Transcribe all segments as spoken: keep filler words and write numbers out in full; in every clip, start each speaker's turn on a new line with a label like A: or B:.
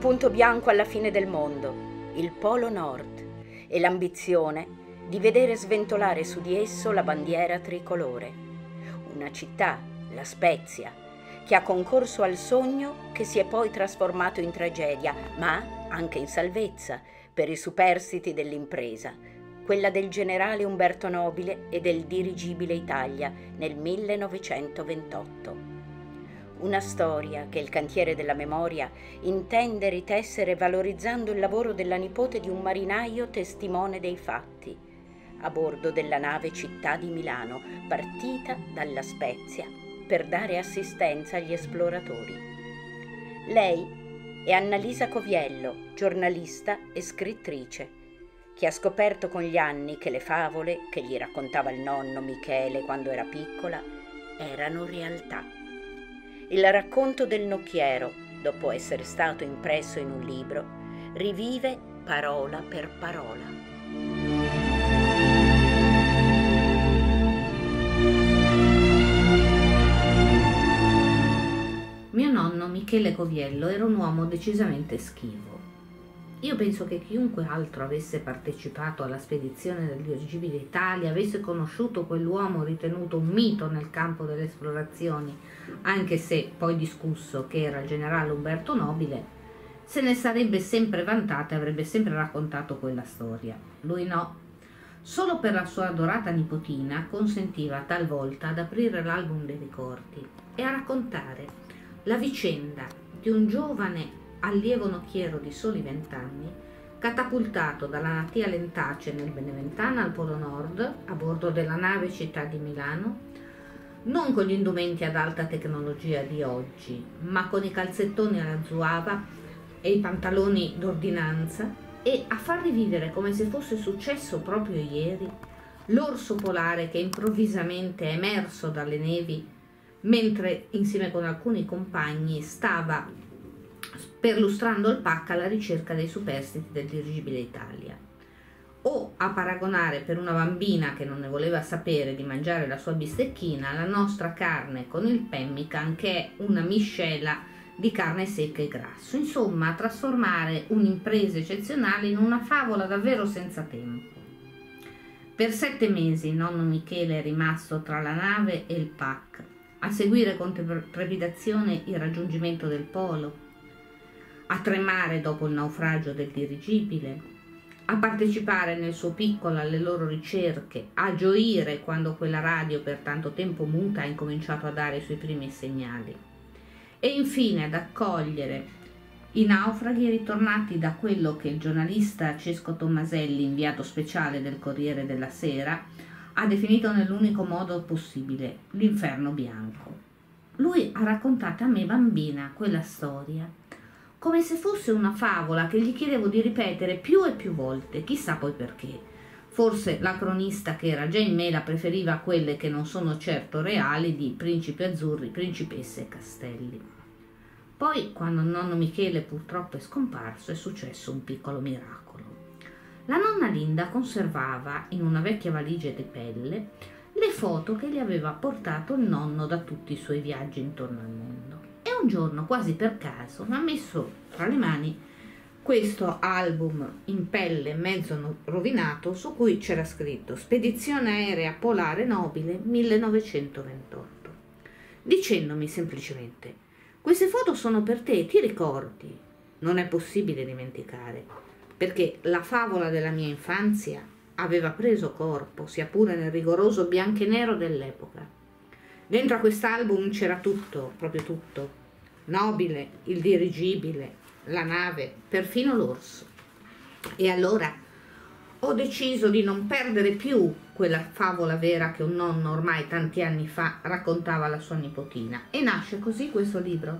A: punto bianco alla fine del mondo, il Polo Nord, e l'ambizione di vedere sventolare su di esso la bandiera tricolore. Una città, La Spezia, che ha concorso al sogno che si è poi trasformato in tragedia, ma anche in salvezza per i superstiti dell'impresa, quella del generale Umberto Nobile e del dirigibile Italia nel millenovecentoventotto. Una storia che il cantiere della memoria intende ritessere valorizzando il lavoro della nipote di un marinaio testimone dei fatti, a bordo della nave Città di Milano, partita dalla Spezia per dare assistenza agli esploratori. Lei è Annalisa Coviello, giornalista e scrittrice, che ha scoperto con gli anni che le favole che gli raccontava il nonno Michele quando era piccola erano realtà. Il racconto del nocchiero, dopo essere stato impresso in un libro, rivive parola per parola.
B: Mio nonno Michele Coviello era un uomo decisamente schivo. Io penso che chiunque altro avesse partecipato alla spedizione del dirigibile Italia, avesse conosciuto quell'uomo ritenuto un mito nel campo delle esplorazioni, anche se poi discusso che era il generale Umberto Nobile, se ne sarebbe sempre vantato e avrebbe sempre raccontato quella storia. Lui no. Solo per la sua adorata nipotina consentiva talvolta ad aprire l'album dei ricordi e a raccontare la vicenda di un giovane allievo nocchiero di soli vent'anni, catapultato dalla natia Lentace nel Beneventana al Polo Nord, a bordo della nave Città di Milano, non con gli indumenti ad alta tecnologia di oggi, ma con i calzettoni alla zuava e i pantaloni d'ordinanza, e a far rivivere come se fosse successo proprio ieri l'orso polare che improvvisamente è emerso dalle nevi mentre insieme con alcuni compagni stava perlustrando il P A C alla ricerca dei superstiti del dirigibile Italia. O a paragonare per una bambina che non ne voleva sapere di mangiare la sua bistecchina la nostra carne con il pemmican, che è una miscela di carne secca e grasso. Insomma, a trasformare un'impresa eccezionale in una favola davvero senza tempo. Per sette mesi nonno Michele è rimasto tra la nave e il P A C, a seguire con trepidazione il raggiungimento del polo, a tremare dopo il naufragio del dirigibile, a partecipare nel suo piccolo alle loro ricerche, a gioire quando quella radio per tanto tempo muta ha incominciato a dare i suoi primi segnali, e infine ad accogliere i naufraghi ritornati da quello che il giornalista Cesco Tommaselli, inviato speciale del Corriere della Sera, ha definito nell'unico modo possibile: l'inferno bianco. Lui ha raccontato a me, bambina, quella storia come se fosse una favola che gli chiedevo di ripetere più e più volte, chissà poi perché. Forse la cronista che era già in me la preferiva a quelle che non sono certo reali di principi azzurri, principesse e castelli. Poi, quando nonno Michele purtroppo è scomparso, è successo un piccolo miracolo. La nonna Linda conservava in una vecchia valigia di pelle le foto che gli aveva portato il nonno da tutti i suoi viaggi intorno al mondo. E un giorno, quasi per caso, mi ha messo tra le mani questo album in pelle mezzo rovinato su cui c'era scritto Spedizione aerea polare Nobile millenovecentoventotto, dicendomi semplicemente: queste foto sono per te, ti ricordi? Non è possibile dimenticare, perché la favola della mia infanzia aveva preso corpo, sia pure nel rigoroso bianco e nero dell'epoca. Dentro a quest'album c'era tutto, proprio tutto: Nobile, il dirigibile, la nave, perfino l'orso. E allora ho deciso di non perdere più quella favola vera che un nonno ormai tanti anni fa raccontava alla sua nipotina. E nasce così questo libro,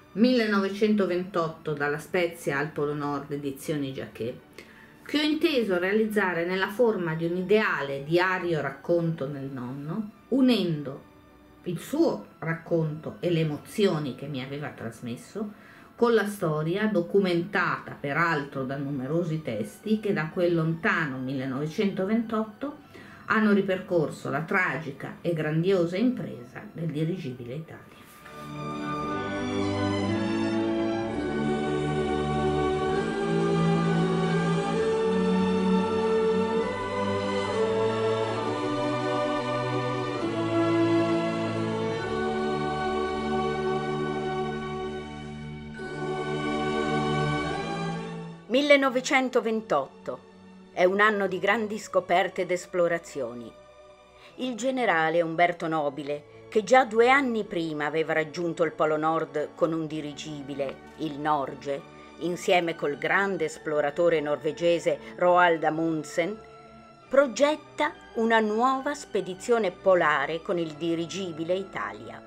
B: millenovecentoventotto, dalla Spezia al Polo Nord, edizioni Jacquet, che ho inteso realizzare nella forma di un ideale diario racconto del nonno, unendo il suo racconto e le emozioni che mi aveva trasmesso con la storia, documentata peraltro da numerosi testi che da quel lontano millenovecentoventotto hanno ripercorso la tragica e grandiosa impresa del dirigibile Italia.
A: millenovecentoventotto è un anno di grandi scoperte ed esplorazioni. Il generale Umberto Nobile, che già due anni prima aveva raggiunto il Polo Nord con un dirigibile, il Norge, insieme col grande esploratore norvegese Roald Amundsen, progetta una nuova spedizione polare con il dirigibile Italia.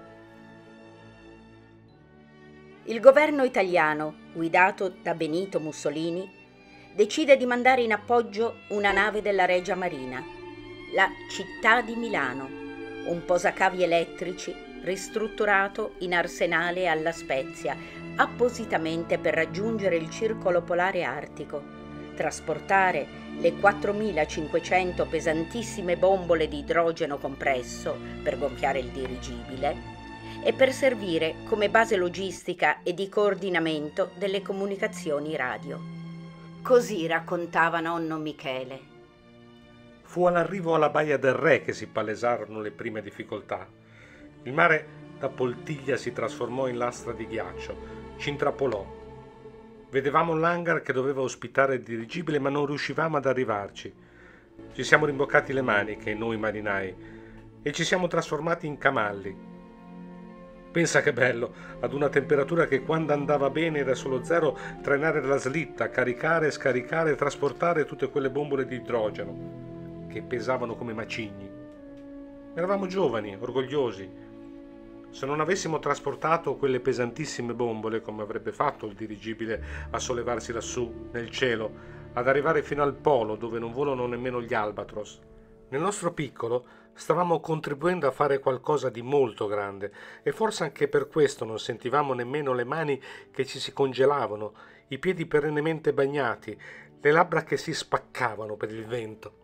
A: Il governo italiano, guidato da Benito Mussolini, decide di mandare in appoggio una nave della Regia Marina, la Città di Milano, un posacavi elettrici ristrutturato in arsenale alla Spezia, appositamente per raggiungere il circolo polare artico, trasportare le quattromilacinquecento pesantissime bombole di idrogeno compresso per gonfiare il dirigibile e per servire come base logistica e di coordinamento delle comunicazioni radio. Così raccontava nonno Michele.
C: Fu all'arrivo alla Baia del Re che si palesarono le prime difficoltà. Il mare da poltiglia si trasformò in lastra di ghiaccio, ci intrappolò. Vedevamo l'hangar che doveva ospitare il dirigibile, ma non riuscivamo ad arrivarci. Ci siamo rimboccati le maniche, noi marinai, e ci siamo trasformati in camalli. Pensa che bello, ad una temperatura che quando andava bene era solo zero, trainare la slitta, caricare, scaricare e trasportare tutte quelle bombole di idrogeno, che pesavano come macigni. Eravamo giovani, orgogliosi. Se non avessimo trasportato quelle pesantissime bombole, come avrebbe fatto il dirigibile a sollevarsi lassù, nel cielo, ad arrivare fino al polo dove non volano nemmeno gli albatros, nel nostro piccolo stavamo contribuendo a fare qualcosa di molto grande e forse anche per questo non sentivamo nemmeno le mani che ci si congelavano, i piedi perennemente bagnati, le labbra che si spaccavano per il vento.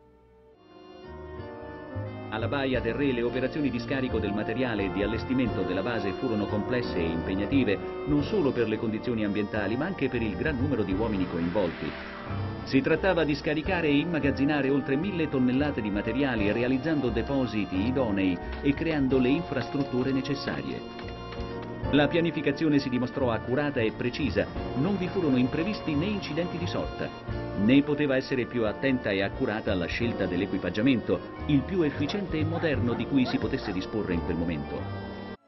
D: Alla Baia del Re le operazioni di scarico del materiale e di allestimento della base furono complesse e impegnative non solo per le condizioni ambientali ma anche per il gran numero di uomini coinvolti. Si trattava di scaricare e immagazzinare oltre mille tonnellate di materiali realizzando depositi idonei e creando le infrastrutture necessarie. La pianificazione si dimostrò accurata e precisa, non vi furono imprevisti né incidenti di sorta, né poteva essere più attenta e accurata la scelta dell'equipaggiamento, il più efficiente e moderno di cui si potesse disporre in quel momento.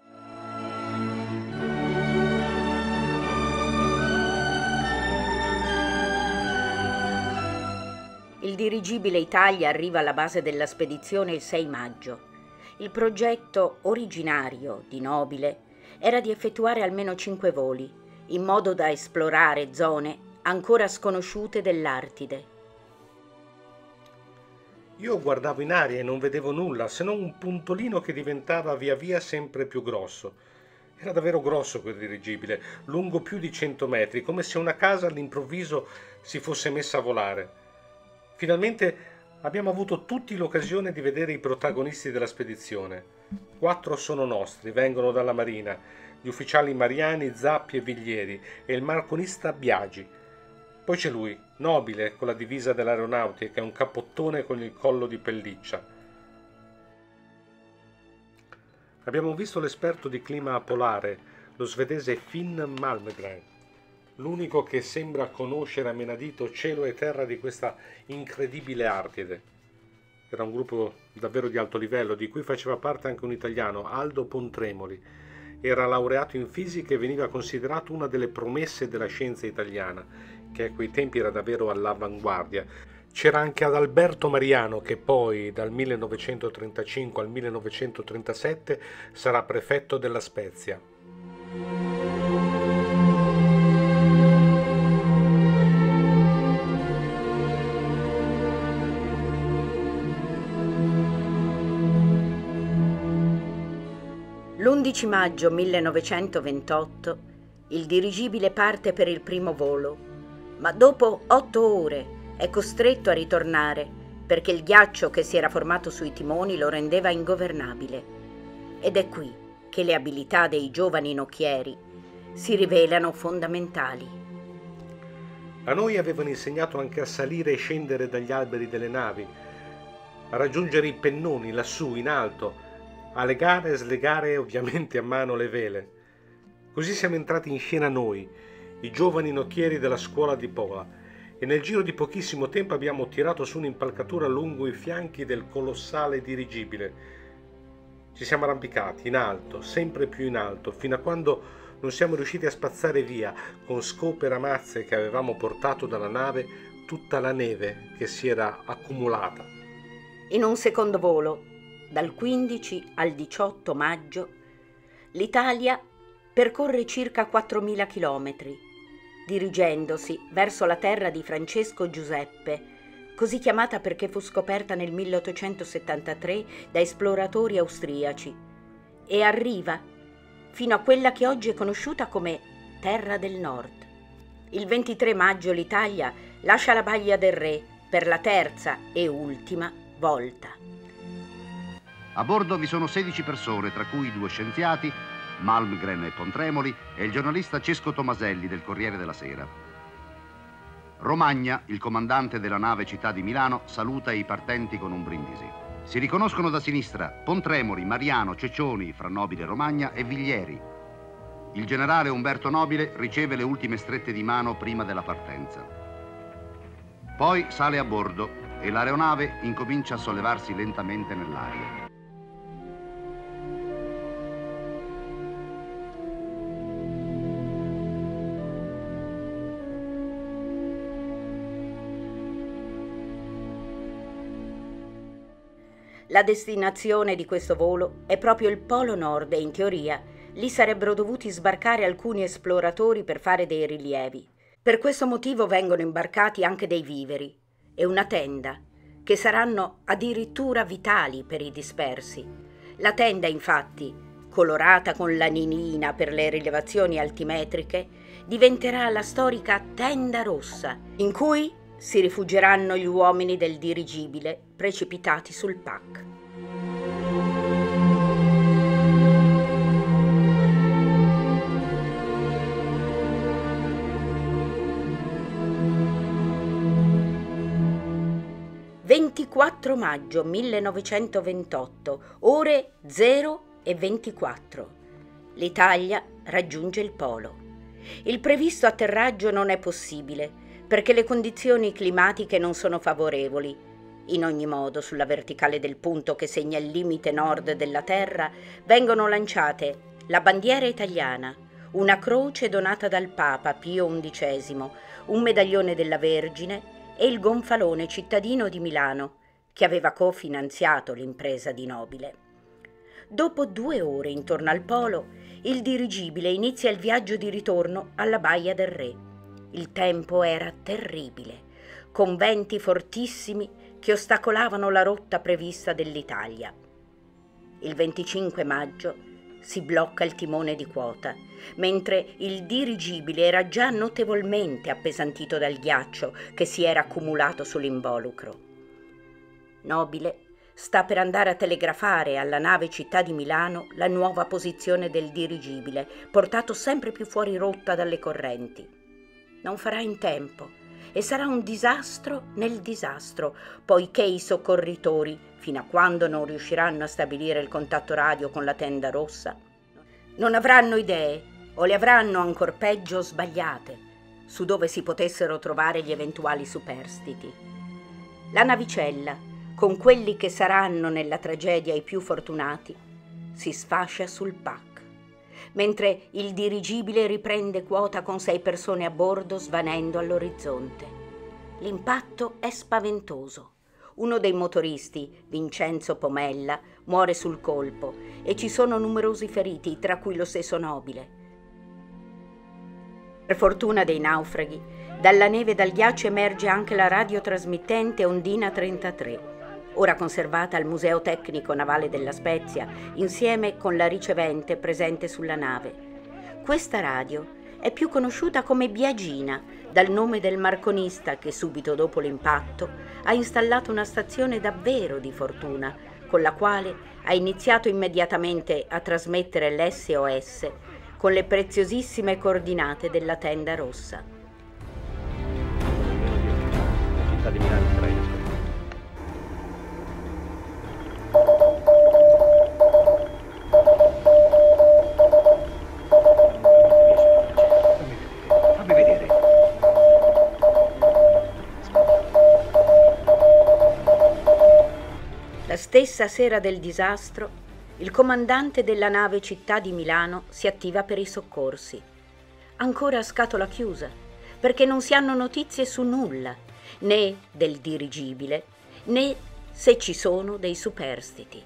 A: Il dirigibile Italia arriva alla base della spedizione il sei maggio. Il progetto originario di Nobile era di effettuare almeno cinque voli, in modo da esplorare zone ancora sconosciute dell'Artide.
C: Io guardavo in aria e non vedevo nulla, se non un puntolino che diventava via via sempre più grosso. Era davvero grosso quel dirigibile, lungo più di cento metri, come se una casa all'improvviso si fosse messa a volare. Finalmente abbiamo avuto tutti l'occasione di vedere i protagonisti della spedizione. Quattro sono nostri, vengono dalla Marina, gli ufficiali Mariani, Zappi e Viglieri e il marconista Biagi. Poi c'è lui, Nobile, con la divisa dell'aeronautica e un cappottone con il collo di pelliccia. Abbiamo visto l'esperto di clima polare, lo svedese Finn Malmgren, l'unico che sembra conoscere a menadito cielo e terra di questa incredibile Artide. Era un gruppo davvero di alto livello, di cui faceva parte anche un italiano, Aldo Pontremoli. Era laureato in fisica e veniva considerato una delle promesse della scienza italiana, che a quei tempi era davvero all'avanguardia. C'era anche Adalberto Mariano, che poi dal millenovecentotrentacinque al millenovecentotrentasette sarà prefetto della Spezia.
A: L'undici maggio millenovecentoventotto il dirigibile parte per il primo volo, ma dopo otto ore è costretto a ritornare perché il ghiaccio che si era formato sui timoni lo rendeva ingovernabile. Ed è qui che le abilità dei giovani nocchieri si rivelano fondamentali.
C: A noi avevano insegnato anche a salire e scendere dagli alberi delle navi, a raggiungere i pennoni lassù in alto, a legare e slegare ovviamente a mano le vele. Così siamo entrati in scena noi, i giovani nocchieri della scuola di Pola, e nel giro di pochissimo tempo abbiamo tirato su un'impalcatura lungo i fianchi del colossale dirigibile. Ci siamo arrampicati in alto, sempre più in alto, fino a quando non siamo riusciti a spazzare via con scope e ramazze che avevamo portato dalla nave tutta la neve che si era accumulata.
A: In un secondo volo, dal quindici al diciotto maggio, l'Italia percorre circa quattromila chilometri, dirigendosi verso la terra di Francesco Giuseppe, così chiamata perché fu scoperta nel milleottocentosettantatré da esploratori austriaci, e arriva fino a quella che oggi è conosciuta come Terra del Nord. Il ventitré maggio l'Italia lascia la Baia del Re per la terza e ultima volta.
E: A bordo vi sono sedici persone, tra cui due scienziati, Malmgren e Pontremoli, e il giornalista Cesco Tomaselli del Corriere della Sera. Romagna, il comandante della nave Città di Milano, saluta i partenti con un brindisi. Si riconoscono da sinistra Pontremoli, Mariano, Ceccioni, fra Nobile Romagna e Viglieri. Il generale Umberto Nobile riceve le ultime strette di mano prima della partenza. Poi sale a bordo e l'aeronave incomincia a sollevarsi lentamente nell'aria.
A: La destinazione di questo volo è proprio il Polo Nord e in teoria lì sarebbero dovuti sbarcare alcuni esploratori per fare dei rilievi. Per questo motivo vengono imbarcati anche dei viveri e una tenda, che saranno addirittura vitali per i dispersi. La tenda, infatti, colorata con l'aninina per le rilevazioni altimetriche, diventerà la storica Tenda Rossa, in cui si rifugieranno gli uomini del dirigibile precipitati sul P A C. ventiquattro maggio millenovecentoventotto, ore zero e ventiquattro. L'Italia raggiunge il polo. Il previsto atterraggio non è possibile perché le condizioni climatiche non sono favorevoli. In ogni modo, sulla verticale del punto che segna il limite nord della Terra, vengono lanciate la bandiera italiana, una croce donata dal Papa Pio undicesimo, un medaglione della Vergine e il gonfalone cittadino di Milano, che aveva cofinanziato l'impresa di Nobile. Dopo due ore intorno al polo, il dirigibile inizia il viaggio di ritorno alla Baia del Re. Il tempo era terribile, con venti fortissimi che ostacolavano la rotta prevista dell'Italia. Il venticinque maggio si blocca il timone di quota, mentre il dirigibile era già notevolmente appesantito dal ghiaccio che si era accumulato sull'involucro. Nobile sta per andare a telegrafare alla nave Città di Milano la nuova posizione del dirigibile, portato sempre più fuori rotta dalle correnti. Non farà in tempo e sarà un disastro nel disastro, poiché i soccorritori, fino a quando non riusciranno a stabilire il contatto radio con la Tenda Rossa, non avranno idee o le avranno ancor peggio sbagliate su dove si potessero trovare gli eventuali superstiti. La navicella, con quelli che saranno nella tragedia i più fortunati, si sfascia sul P A C, mentre il dirigibile riprende quota con sei persone a bordo svanendo all'orizzonte. L'impatto è spaventoso. Uno dei motoristi, Vincenzo Pomella, muore sul colpo e ci sono numerosi feriti, tra cui lo stesso Nobile. Per fortuna dei naufraghi, dalla neve e dal ghiaccio emerge anche la radiotrasmittente Ondina trentatré, ora conservata al Museo Tecnico Navale della Spezia, insieme con la ricevente presente sulla nave. Questa radio è più conosciuta come Biagina, dal nome del marconista che subito dopo l'impatto ha installato una stazione davvero di fortuna, con la quale ha iniziato immediatamente a trasmettere l'S O S con le preziosissime coordinate della Tenda Rossa.
D: Città di Milano,
A: stessa sera del disastro, il comandante della nave Città di Milano si attiva per i soccorsi. Ancora a scatola chiusa, perché non si hanno notizie su nulla, né del dirigibile, né se ci sono dei superstiti.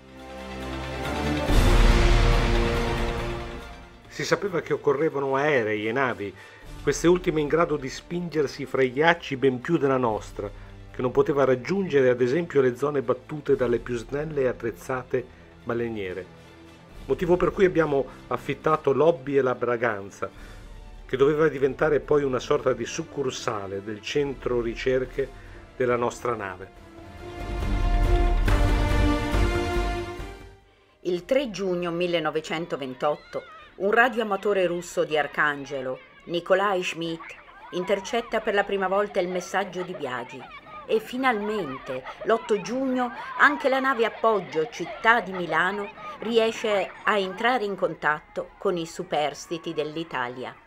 C: Si sapeva che occorrevano aerei e navi, queste ultime in grado di spingersi fra i ghiacci ben più della nostra, che non poteva raggiungere ad esempio le zone battute dalle più snelle e attrezzate baleniere. Motivo per cui abbiamo affittato l'Hobby e la Braganza, che doveva diventare poi una sorta di succursale del centro ricerche della nostra nave.
A: Il tre giugno millenovecentoventotto un radioamatore russo di Arcangelo, Nikolai Schmidt, intercetta per la prima volta il messaggio di Biagi e finalmente l'otto giugno anche la nave appoggio Città di Milano riesce a entrare in contatto con i superstiti dell'Italia.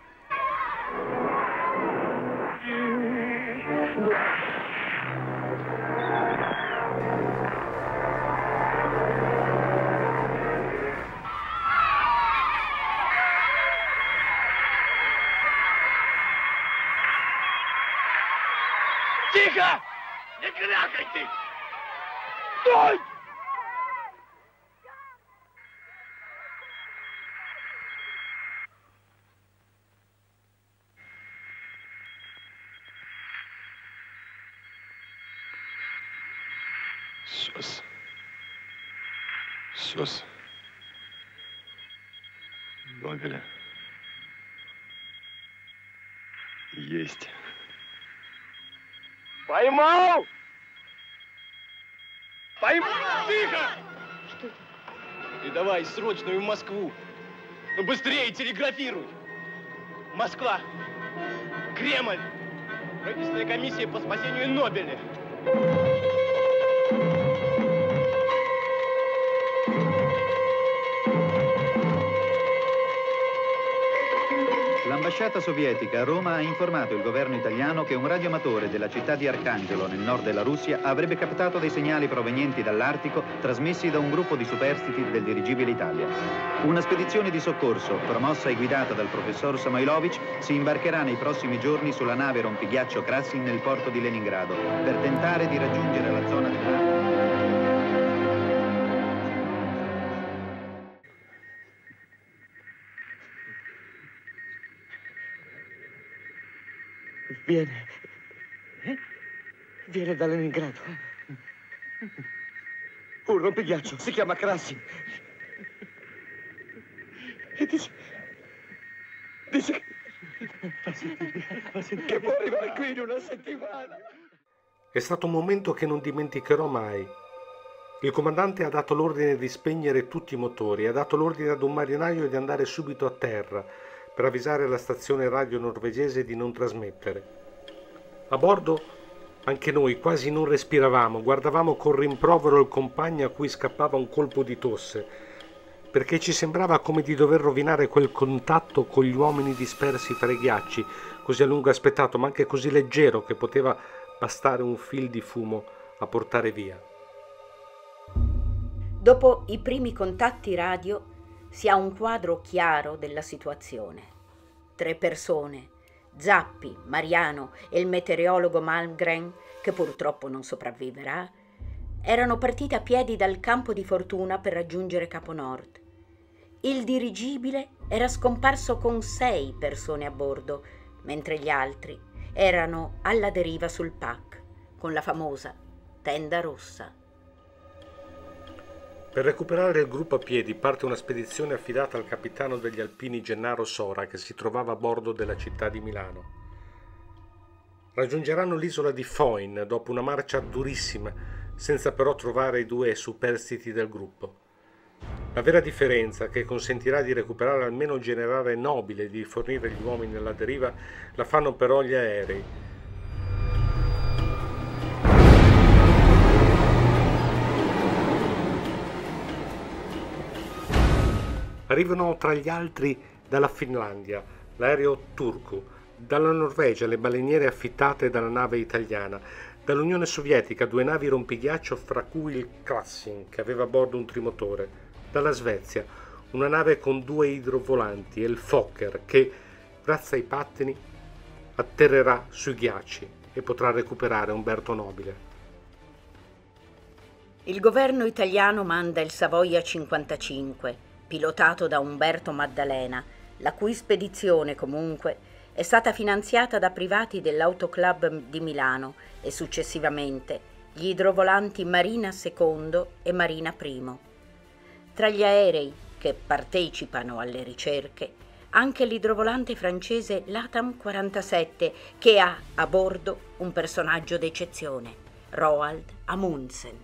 F: Тихо! Не крякайте! Стой! Сос. Сос. Нобеля. Есть. Поймал! Поймал! Тихо! Что? И давай срочную в Москву. Ну быстрее телеграфируй. Москва. Кремль. Правительственная комиссия по спасению Нобеля.
G: L'ambasciata sovietica a Roma ha informato il governo italiano che un radioamatore della città di Arcangelo, nel nord della Russia, avrebbe captato dei segnali provenienti dall'Artico trasmessi da un gruppo di superstiti del dirigibile Italia. Una spedizione di soccorso, promossa e guidata dal professor Samoilovich, si imbarcherà nei prossimi giorni sulla nave rompighiaccio Krassin nel porto di Leningrado per tentare di raggiungere la zona dell'Artico.
F: Viene. Eh? Viene da Leningrado. Un rompighiaccio, si chiama Krassin. E dice... Dice che... che può arrivare qui in una settimana.
C: È stato un momento che non dimenticherò mai. Il comandante ha dato l'ordine di spegnere tutti i motori, ha dato l'ordine ad un marinaio di andare subito a terra per avvisare la stazione radio norvegese di non trasmettere. A bordo anche noi quasi non respiravamo, guardavamo con rimprovero il compagno a cui scappava un colpo di tosse, perché ci sembrava come di dover rovinare quel contatto con gli uomini dispersi fra i ghiacci, così a lungo aspettato, ma anche così leggero che poteva bastare un fil di fumo a portare via.
A: Dopo i primi contatti radio si ha un quadro chiaro della situazione. Tre persone, Zappi, Mariano e il meteorologo Malmgren, che purtroppo non sopravviverà, erano partiti a piedi dal campo di fortuna per raggiungere Capo Nord. Il dirigibile era scomparso con sei persone a bordo, mentre gli altri erano alla deriva sul P A C, con la famosa tenda rossa.
C: Per recuperare il gruppo a piedi parte una spedizione affidata al capitano degli alpini Gennaro Sora, che si trovava a bordo della Città di Milano. Raggiungeranno l'isola di Foyn dopo una marcia durissima, senza però trovare i due superstiti del gruppo. La vera differenza, che consentirà di recuperare almeno il generale Nobile e di fornire gli uomini alla deriva, la fanno però gli aerei. Arrivano tra gli altri dalla Finlandia l'aereo Turku, dalla Norvegia le baleniere affittate dalla nave italiana, Dall'Unione Sovietica due navi rompighiaccio, fra cui il Krassin, che aveva a bordo un trimotore. Dalla Svezia una nave con due idrovolanti e il Fokker, che, grazie ai pattini, atterrerà sui ghiacci e potrà recuperare Umberto Nobile.
A: Il governo italiano manda il Savoia cinquantacinque, pilotato da Umberto Maddalena, la cui spedizione comunque è stata finanziata da privati dell'Autoclub di Milano e successivamente gli idrovolanti Marina secondo e Marina primo. Tra gli aerei che partecipano alle ricerche anche l'idrovolante francese Latam quarantasette, che ha a bordo un personaggio d'eccezione, Roald Amundsen.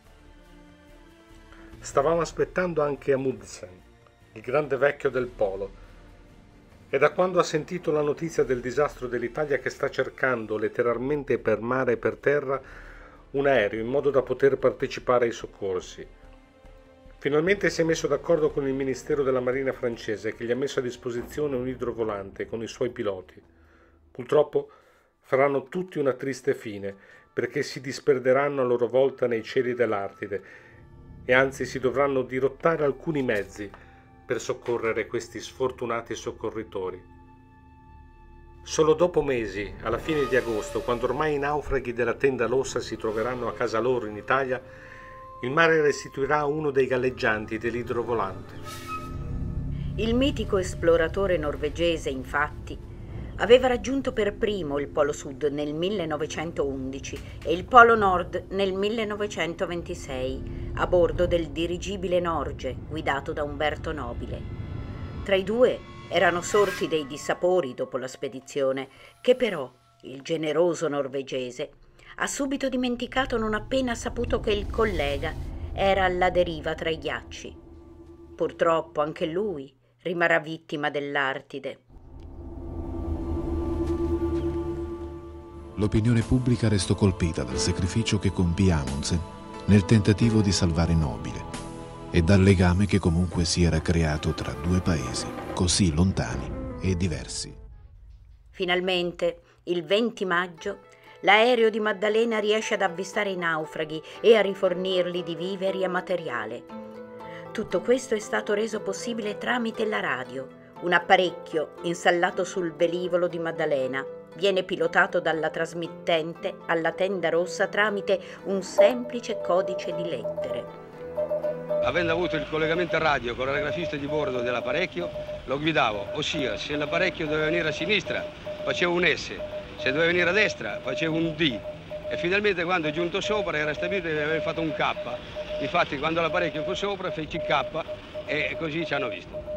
C: Stavamo aspettando anche Amundsen, il grande vecchio del polo. È da quando ha sentito la notizia del disastro dell'Italia che sta cercando letteralmente per mare e per terra un aereo in modo da poter partecipare ai soccorsi. Finalmente si è messo d'accordo con il Ministero della Marina francese, che gli ha messo a disposizione un idrovolante con i suoi piloti. Purtroppo faranno tutti una triste fine, perché si disperderanno a loro volta nei cieli dell'Artide e anzi si dovranno dirottare alcuni mezzi per soccorrere questi sfortunati soccorritori. Solo dopo mesi, alla fine di agosto, quando ormai i naufraghi della Tenda Rossa si troveranno a casa loro in Italia, il mare restituirà uno dei galleggianti dell'idrovolante.
A: Il mitico esploratore norvegese, infatti, aveva raggiunto per primo il Polo Sud nel millenovecentoundici e il Polo Nord nel millenovecentoventisei a bordo del dirigibile Norge guidato da Umberto Nobile. Tra i due erano sorti dei dissapori dopo la spedizione, che però il generoso norvegese ha subito dimenticato non appena saputo che il collega era alla deriva tra i ghiacci. Purtroppo anche lui rimarrà vittima dell'Artide.
H: L'opinione pubblica restò colpita dal sacrificio che compì Amundsen nel tentativo di salvare Nobile e dal legame che comunque si era creato tra due paesi così lontani e diversi.
A: Finalmente, il venti maggio, l'aereo di Maddalena riesce ad avvistare i naufraghi e a rifornirli di viveri e materiale. Tutto questo è stato reso possibile tramite la radio, un apparecchio installato sul velivolo di Maddalena. Viene pilotato dalla trasmittente alla Tenda Rossa tramite un semplice codice di lettere.
I: Avendo avuto il collegamento radio con l'aerografista di bordo dell'apparecchio, lo guidavo, ossia se l'apparecchio doveva venire a sinistra facevo un S, se doveva venire a destra facevo un D e finalmente quando è giunto sopra era stabilito di aver fatto un K. Infatti quando l'apparecchio fu sopra feci K e così ci hanno visto.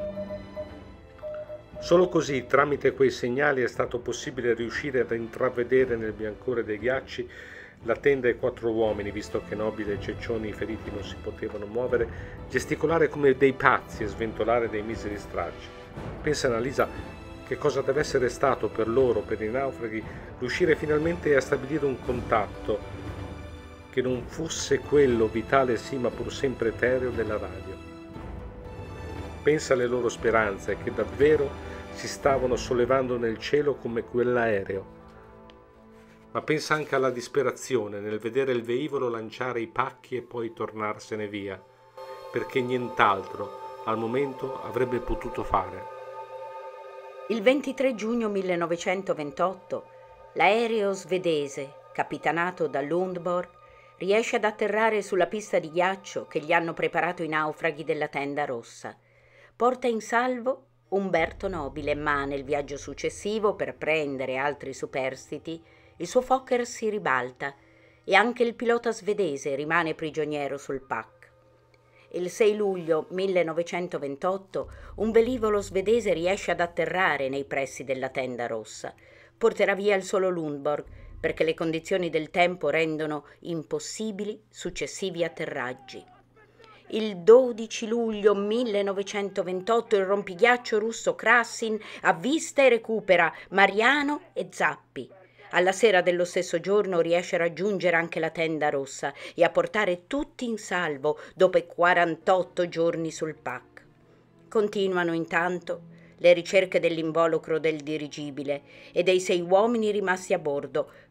C: Solo così, tramite quei segnali, è stato possibile riuscire ad intravedere nel biancore dei ghiacci la tenda e quattro uomini, visto che Nobile e Ceccioni feriti non si potevano muovere, gesticolare come dei pazzi e sventolare dei miseri stracci. Pensa, Annalisa, che cosa deve essere stato per loro, per i naufraghi, riuscire finalmente a stabilire un contatto che non fosse quello vitale sì ma pur sempre etereo della radio. Pensa alle loro speranze che davvero si stavano sollevando nel cielo come quell'aereo. Ma pensa anche alla disperazione nel vedere il velivolo lanciare i pacchi e poi tornarsene via, perché nient'altro al momento avrebbe potuto fare.
A: Il ventitré giugno millenovecentoventotto l'aereo svedese, capitanato da Lundborg, riesce ad atterrare sulla pista di ghiaccio che gli hanno preparato i naufraghi della Tenda Rossa. Porta in salvo Umberto Nobile, ma nel viaggio successivo, per prendere altri superstiti, il suo Fokker si ribalta e anche il pilota svedese rimane prigioniero sul P A C. Il sei luglio millenovecentoventotto un velivolo svedese riesce ad atterrare nei pressi della Tenda Rossa. Porterà via il solo Lundborg perché le condizioni del tempo rendono impossibili successivi atterraggi. Il dodici luglio millenovecentoventotto il rompighiaccio russo Krassin avvista e recupera Mariano e Zappi. Alla sera dello stesso giorno riesce a raggiungere anche la Tenda Rossa e a portare tutti in salvo dopo quarantotto giorni sul P A C. Continuano intanto le ricerche dell'involucro del dirigibile e dei sei uomini rimasti a bordo,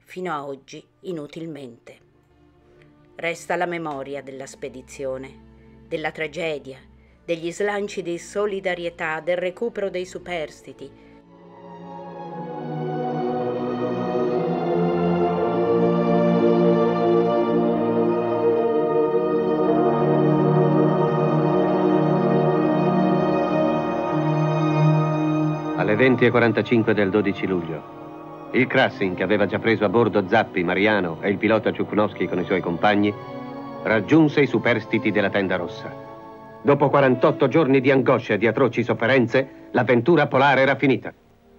A: fino a oggi inutilmente. Resta la memoria della spedizione, della tragedia, degli slanci di solidarietà, del recupero dei superstiti.
J: Alle venti e quarantacinque del dodici luglio, il Krassin, che aveva già preso a bordo Zappi, Mariano e il pilota Ciuknovskij con i suoi compagni, raggiunse i superstiti della Tenda Rossa. Dopo quarantotto giorni di angoscia e di atroci sofferenze, l'avventura polare era finita.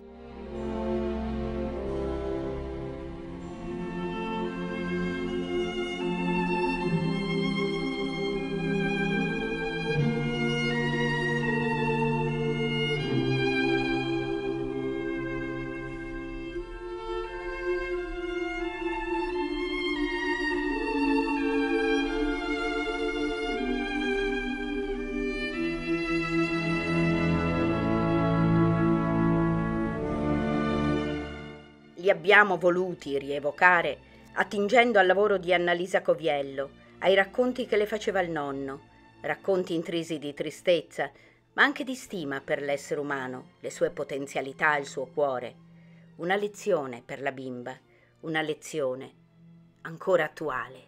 A: Li abbiamo voluti rievocare attingendo al lavoro di Annalisa Coviello, ai racconti che le faceva il nonno, racconti intrisi di tristezza, ma anche di stima per l'essere umano, le sue potenzialità, il suo cuore. Una lezione per la bimba, una lezione ancora attuale.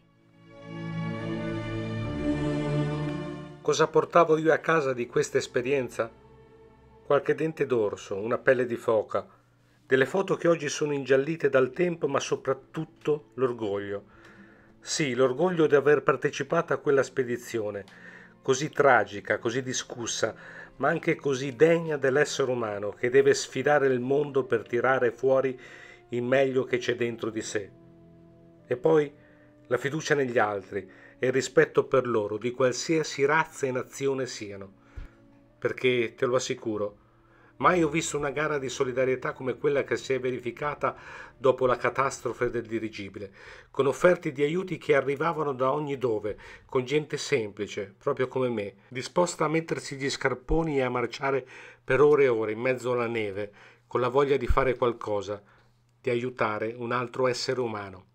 C: Cosa portavo io a casa di questa esperienza? Qualche dente d'orso, una pelle di foca, delle foto che oggi sono ingiallite dal tempo, ma soprattutto l'orgoglio. Sì, l'orgoglio di aver partecipato a quella spedizione, così tragica, così discussa, ma anche così degna dell'essere umano che deve sfidare il mondo per tirare fuori il meglio che c'è dentro di sé. E poi la fiducia negli altri e il rispetto per loro, di qualsiasi razza e nazione siano. Perché, te lo assicuro, mai ho visto una gara di solidarietà come quella che si è verificata dopo la catastrofe del dirigibile, con offerte di aiuti che arrivavano da ogni dove, con gente semplice, proprio come me, disposta a mettersi gli scarponi e a marciare per ore e ore in mezzo alla neve, con la voglia di fare qualcosa, di aiutare un altro essere umano.